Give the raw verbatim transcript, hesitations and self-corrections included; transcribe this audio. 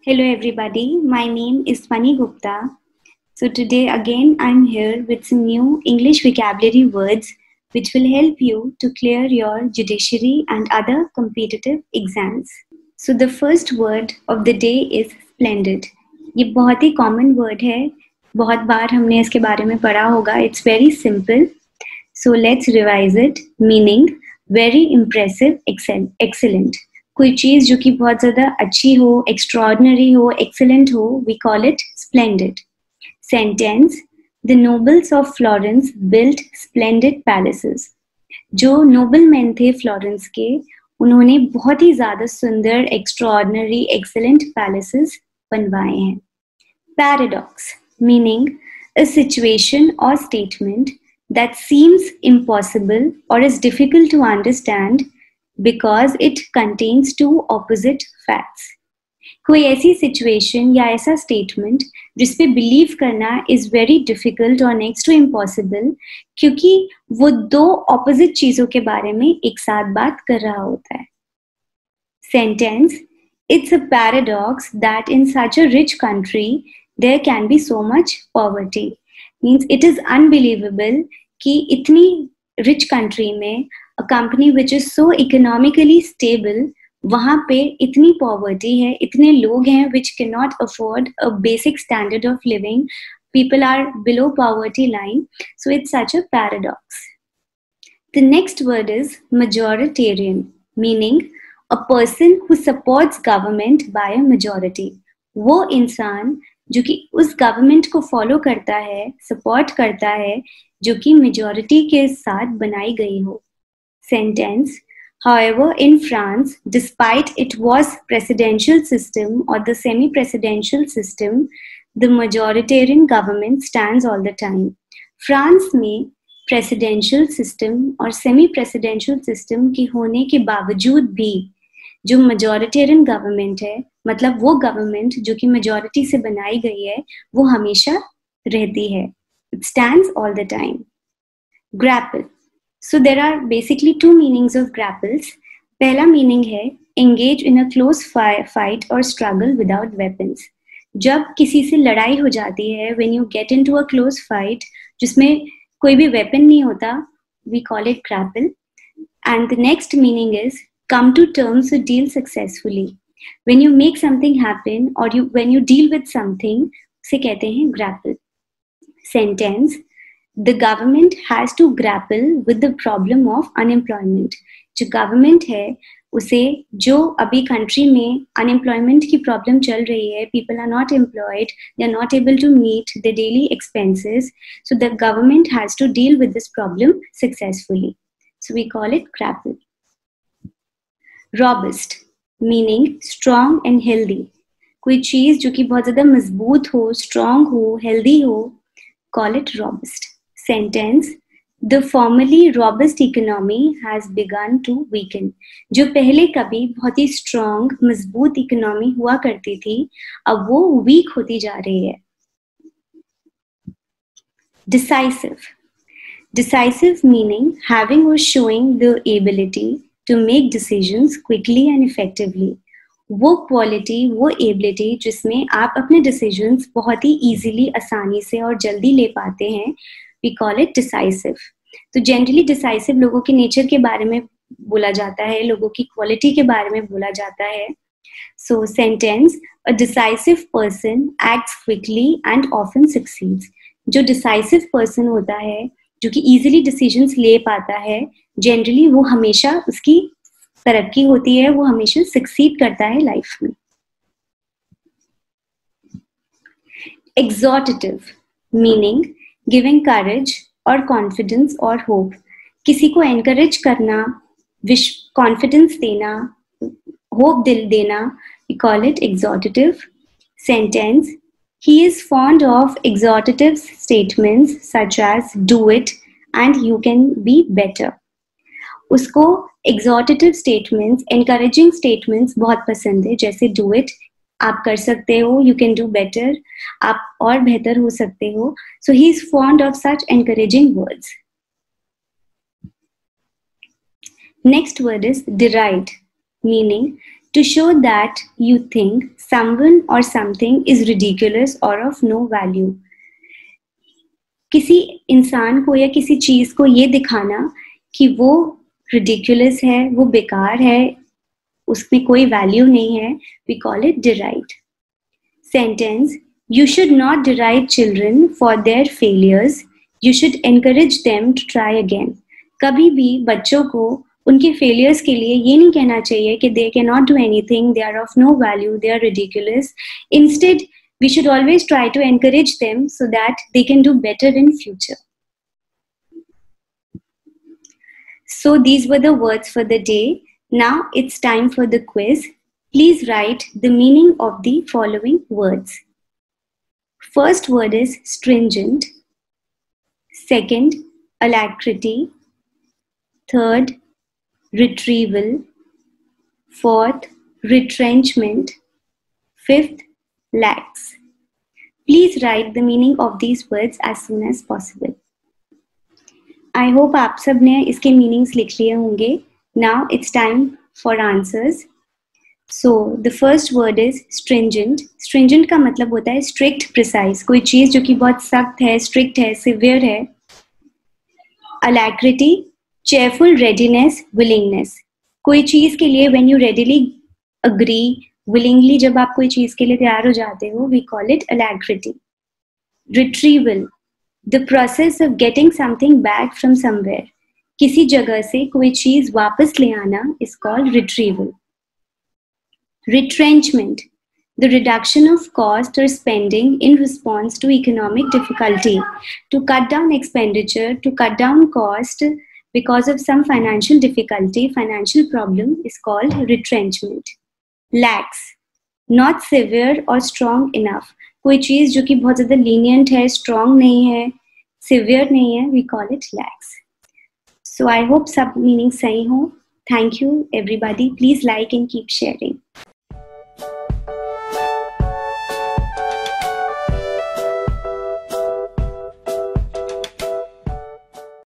Hello everybody, my name is Fani Gupta. So today again I'm here with some new English vocabulary words which will help you to clear your judiciary and other competitive exams. So the first word of the day is splendid. ये बहुत ही common word है, बहुत बार हमने इसके बारे में पढ़ा होगा. It's very simple. So let's revise it. Meaning very impressive, excel, excellent. कोई चीज जो कि बहुत ज्यादा अच्छी हो, एक्स्ट्रॉर्डनरी हो, एक्सीलेंट हो, we call it splendid. Sentence: the nobles of Florence built splendid palaces. जो नोबल मैन थे फ्लोरेंस के, उन्होंने बहुत ही ज्यादा सुंदर, एक्स्ट्रॉर्डनरी, एक्सीलेंट पैलेसेस बनवाए हैं. Paradox meaning a situation or statement that seems impossible or is difficult to understand because it contains two opposite facts. कोई ऐसी सिचुएशन या ऐसा स्टेटमेंट जिसपे बिलीव करना इज वेरी डिफिकल्ट और नेक्स्ट टू इम्पॉसिबल, क्योंकि वो दो ऑपोजिट चीजों के बारे में एक साथ बात कर रहा होता है. सेंटेंस: it's a paradox that in such a rich country there can be so much poverty. Means it is unbelievable कि इतनी रिच कंट्री में a company which is so economically stable, वहाँ पे इतनी पॉवर्टी है, इतने लोग हैं which cannot afford a basic standard of living. People are below poverty line, so it's such a paradox. The next word is majoritarian, meaning a person who supports government by a majority. वो इंसान जो कि उस government को follow करता है, support करता है, जो कि मेजॉरिटी के साथ बनाई गई हो. Sentence: however, in France, despite it was presidential system or the semi-presidential system, the majoritarian government stands all the time. France में presidential system और semi-presidential system के होने के बावजूद भी जो majoritarian government है, मतलब वो government जो कि majority से बनाई गई है, वो हमेशा रहती है. It stands all the time. Grapple. So there are basically two meanings of grapples. पहला meaning है engage in a close fight or struggle without weapons. जब किसी से लड़ाई हो जाती है, when you get into a close fight जिसमें कोई भी weapon नहीं होता, we call it grapple. And the next meaning is come to terms to deal successfully. When you make something happen or you when you deal with something, उसे कहते हैं grapple. Sentence: The government has to grapple with the problem of unemployment. जो government है, उसे जो अभी country में unemployment की problem चल रही है, people are not employed, they are not able to meet their daily expenses, so the government has to deal with this problem successfully. So we call it grapple. Robust meaning strong and healthy. कोई चीज जो कि बहुत ज़्यादा मजबूत हो, strong हो, healthy हो, call it robust. Sentence: the formerly robust economy has begun to weaken. जो पहले कभी बहुत ही strong, मजबूत इकोनॉमी हुआ करती थी, अब वो weak होती जा रही है. Decisive. Decisive meaning having or showing the ability to make decisions quickly and effectively. वो क्वालिटी, वो एबिलिटी जिसमें आप अपने डिसीजंस बहुत ही इजीली, आसानी से और जल्दी ले पाते हैं, we call it decisive. तो जनरली डिसाइसिव लोगों के नेचर के बारे में बोला जाता है, लोगों की क्वालिटी के बारे में बोला जाता है. So sentence: a decisive person acts quickly and often succeeds. जो डिसाइसिव पर्सन होता है, जो कि इजीली डिसीजंस ले पाता है, जनरली वो हमेशा उसकी तरक्की होती है, वो हमेशा सक्सीड करता है लाइफ में. एग्जॉर्टेटिव मीनिंग गिविंग करेज और कॉन्फिडेंस और होप. किसी को एनकरेज करना, विश कॉन्फिडेंस देना, होप दिल देना, we call it exhortative. Sentence: he is fond of exhortative statements such as do it and you can be better. उसको exhortative statements, encouraging statements बहुत पसंद है, जैसे do it, आप कर सकते हो, you can do better, आप और बेहतर हो सकते हो. So he is fond of such encouraging words. Next word is deride, meaning to show that you think someone or something is ridiculous or of no value. किसी इंसान को या किसी चीज को ये दिखाना कि वो ridiculous है, वो बेकार है, उसमें कोई value नहीं है, we call it deride. Sentence: You should not deride children for their failures. You should encourage them to try again. कभी भी बच्चों को उनके failures के लिए ये नहीं कहना चाहिए कि they cannot do anything, they are of no value, they are ridiculous. Instead, we should always try to encourage them so that they can do better in future. So these were the words for the day. Now it's time for the quiz. Please write the meaning of the following words. First word is stringent. Second, alacrity. Third, retrieval. Fourth, retrenchment. Fifth, lax. Please write the meaning of these words as soon as possible. I hope आप सब ने इसके meanings लिख लिए होंगे. Now it's time for answers. So the first word is stringent. Stringent का मतलब होता है strict, precise. कोई चीज जो कि बहुत सख्त है, strict है, severe है. Alacrity, cheerful readiness, willingness. कोई चीज के लिए when you readily agree, willingly जब आप कोई चीज के लिए तैयार हो जाते हो, we call it alacrity. Retrieval, the process of getting something back from somewhere. किसी जगह से कोई चीज वापस ले आना is called retrieval. Retrenchment, the reduction of cost or spending in response to economic difficulty. To cut down expenditure, to cut down cost because of some financial difficulty, financial problem is called retrenchment. Lax, not severe or strong enough. कोई चीज जो कि बहुत ज़्यादा lenient है, strong नहीं है, severe नहीं है, we call it lax. So I hope सब meaning सही हो. Thank you everybody. Please like and keep sharing.